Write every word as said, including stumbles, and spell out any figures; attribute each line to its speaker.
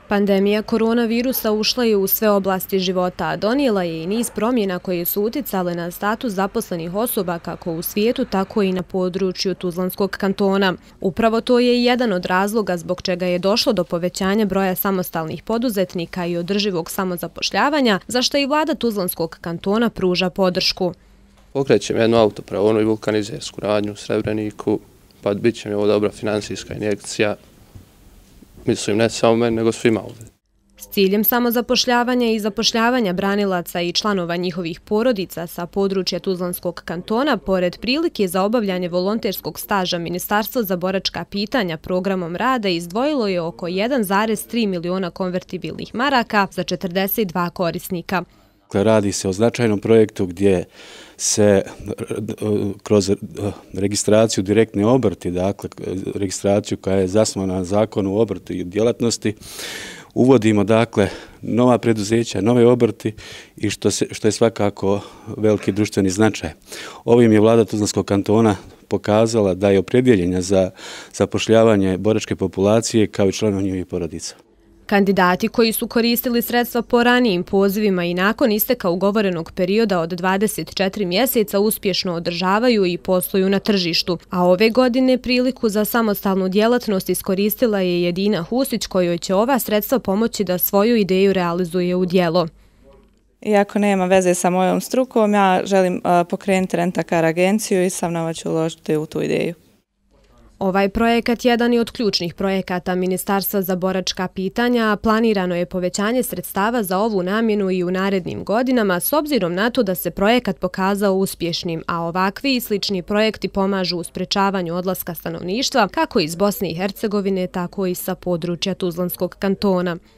Speaker 1: Pandemija koronavirusa ušla je u sve oblasti života, a donijela je i niz promjena koje su uticale na status zaposlenih osoba kako u svijetu, tako i na području Tuzlanskog kantona. Upravo to je jedan od razloga zbog čega je došlo do povećanja broja samostalnih poduzetnika i održivog samozapošljavanja, za što i vlada Tuzlanskog kantona pruža podršku.
Speaker 2: Pokrećem jednu autopravonu i vulkanizersku radnju u Srebreniku, pa bit će mi ovo dobra finansijska injekcija. Mislim, ne samo meni, nego svima ovdje.
Speaker 1: S ciljem samozapošljavanja i zapošljavanja branilaca i članova njihovih porodica sa područja Tuzlanskog kantona, pored prilike za obavljanje volonterskog staža, Ministarstvo za boračka pitanja programom rada izdvojilo je oko jedan zarez tri miliona konvertibilnih maraka za četrdeset dva korisnika.
Speaker 3: Radi se o značajnom projektu gdje se kroz registraciju direktne obrti, dakle registraciju koja je zasnovana na zakonu o obrtu i djelatnosti, uvodimo dakle nova preduzeća, nove obrti i što, se, što je svakako veliki društveni značaj. Ovim je vlada Tuzlanskog kantona pokazala da je opredjeljenja za zapošljavanje boračke populacije kao i članova njihovih porodica.
Speaker 1: Kandidati koji su koristili sredstva po ranijim pozivima i nakon isteka ugovorenog perioda od dvadeset četiri mjeseca uspješno održavaju i posluju na tržištu, a ove godine priliku za samostalnu djelatnost iskoristila je Jedina Husić, kojoj će ova sredstva pomoći da svoju ideju realizuje u djelo.
Speaker 4: Iako nema veze sa mojom strukom, ja želim pokrenuti Rent-A-Car agenciju i sam nama ću uložiti u tu ideju.
Speaker 1: Ovaj projekat jedan je od ključnih projekata Ministarstva za boračka pitanja, a planirano je povećanje sredstava za ovu namjenu i u narednim godinama s obzirom na to da se projekat pokazao uspješnim, a ovakvi i slični projekti pomažu u sprečavanju odlaska stanovništva kako iz Bosne i Hercegovine, tako i sa područja Tuzlanskog kantona.